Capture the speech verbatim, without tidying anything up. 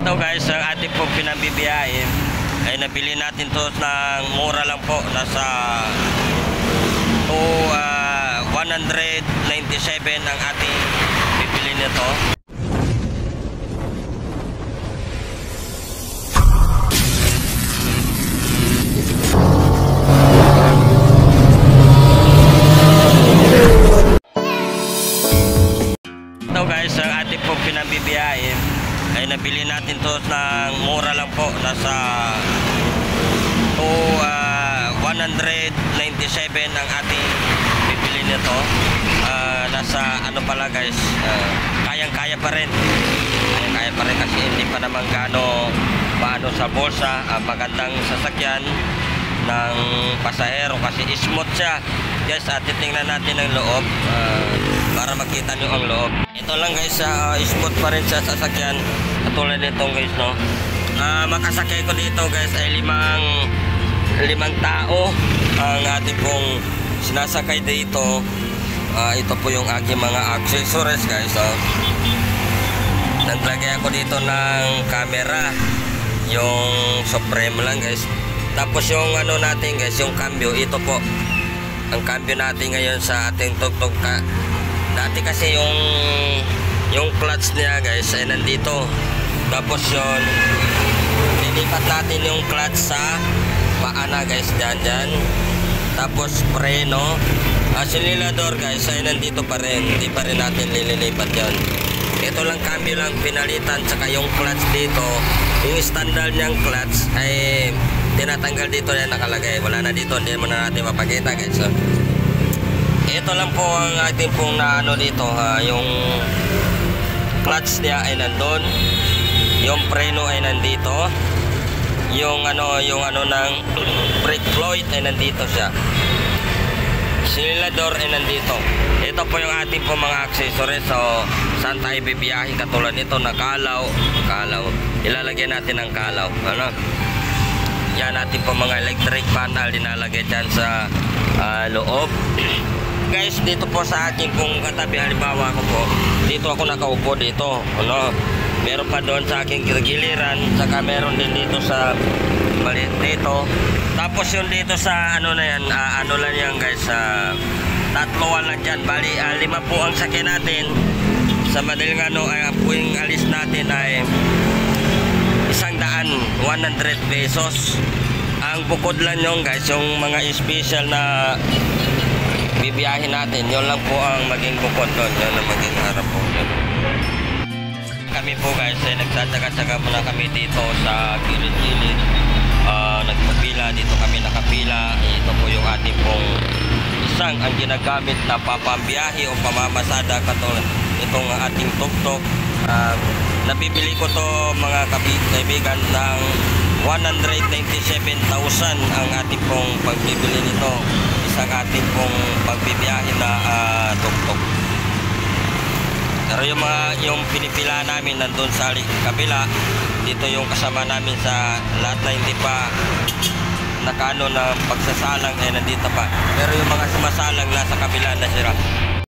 Ito guys, ang ating pong pinambibiyahin ay nabili natin to ng mura lang po. Nasa to, uh, one ninety-seven ang ating bibili nito. Ito guys, ang ating pong pinambibiyahin ay nabili natin to ng mura lang po. Nasa to, uh, one ninety-seven ang ating bibili nito. Uh, nasa ano pala guys, uh, kayang kaya pa rin kayang kaya pa rin kasi hindi pa naman gaano paano sa bulsa. Uh, magandang sasakyan ng pasahero kasi smooth siya guys. At titingnan natin ang loob uh, para makita nyo ang loob. Ito lang guys, uh, smooth pa rin sa sasakyan katulad nitong guys, no. Uh, makasakay ko dito guys ay limang limang tao ang ating pong sinasakay dito. Uh, ito po yung aking mga accessories guys. Uh, naglagay ako dito ng camera, yung Supreme lang guys. Tapos yung ano natin guys, yung cambio, ito po ang cambio natin ngayon sa ating tugtog ka. Dati kasi yung yung clutch niya guys ay nandito. Tapos yun, lilipat natin yung clutch sa paa na guys, dyan dyan. Tapos preno, acelerador guys ay nandito pa rin, hindi pa rin natin lililipat yan. Ito lang cambio lang pinalitan, saka yung clutch dito, yung standard niyang clutch ay tinatanggal dito na nakalagay. Wala na dito, hindi mo na natin mapakita guys. So, ito lang po ang ating pong naano dito, ha, yung clutch niya ay nandun, yung preno ay nandito, yung ano yung ano ng brake fluid ay nandito siya, acelerador ay nandito. Ito po yung ating po mga accessories. So saan tayo bibiyahe katulad nito na kalaw, kalaw ilalagay natin ang kalaw, ano yan, natin po mga electric panel dinalagay dyan sa uh, loob guys. Dito po sa aking pong katabi, halimbawa ko po dito ako nakaupo dito, ano, meron pa doon sa aking giliran, saka meron din dito sa maliit dito. Tapos yung dito sa ano na yan, uh, ano lang yan guys, uh, tatloan lang dyan. Bali uh, lima po ang sakyan natin. Sa madaling ano ay uh, po yung alis natin ay isang daan, one hundred pesos. Ang bukod lang yung guys, yung mga special na bibiyahin natin, yun lang po ang maging bukod doon, yun ang maging harap po yun. Kami po guys ay nagtatsaga-tsaga muna kami dito sa gilid-gilid, uh, nagpapila dito kami nakapila. Ito po yung ating pong isang ang ginagamit na papambiyahe o pamamasada katulad itong ating tuk-tuk. Uh, nabibili ko to mga kaibigan ng one ninety-seven thousand ang ating pong pagbibili nito, isang ating pong pagbibiyahe na uh, tuk-tuk. Pero yung mga yung pinipila namin nandun sa kabila, dito yung kasama namin sa lahat na hindi pa nakano ng pagsasalang ay nandito pa. Pero yung mga sumasalang nasa kabila na sila.